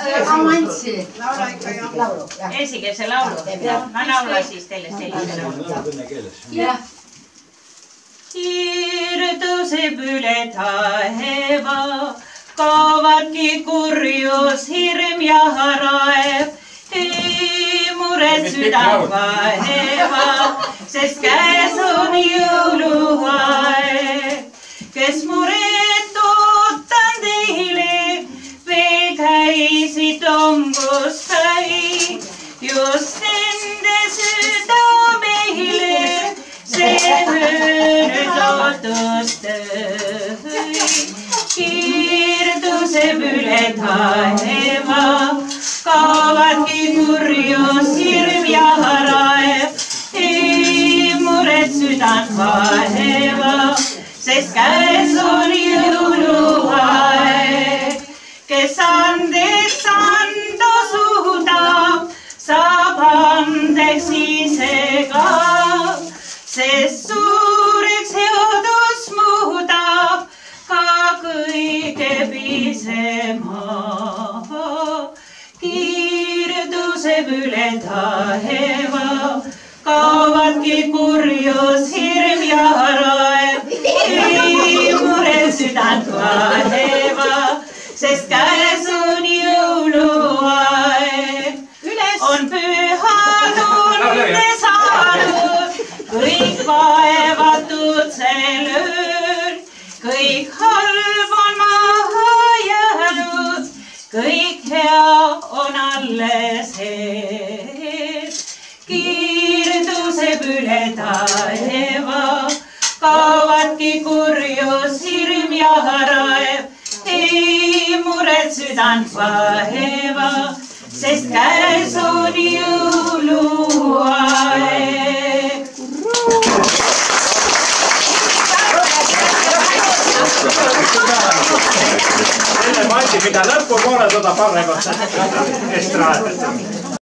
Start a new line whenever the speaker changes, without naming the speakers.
Amantsi.
Laula ikka jah.
Eestikeelse laulu. Ma laula siis teile sellise laulu.
Jah.
Hiir tõuseb üle taeva, kaovadki kurjus, hirm ja raev. Ei muret südant vaeva, sest käes on jõuluaeg. Kes muret ootan teile, veel käisid longuspäi. Just nende südamehile see nüüd lootust tõi. Hiir tõuseb üle taeva, kaovadki kurjus, hirm ja raev. Ei muret südant vaeva, sest käes on jõuluaeg. Kes andeks anda suudab, saab andeks ise ka. Sest suureks headus muudab ka kõige pisema. Kiir tõuseb üle taeva, kaovadki kurjus, hirm ja raev. Ei muret südant vaeva, sest käes on jõuluaeg. On püha tunde saanud kõik vaevatud sel ööl. Kõik halb on maha jäänud, kõik hea on alles ees. Kiir tõuseb üle taeva, kaovadki kurjus, hirm ja raev. Ei muret südant vaeva, sest käes on jõuluaeg.
Selle mandi, mida lõpupoole tuota paremaks estraad.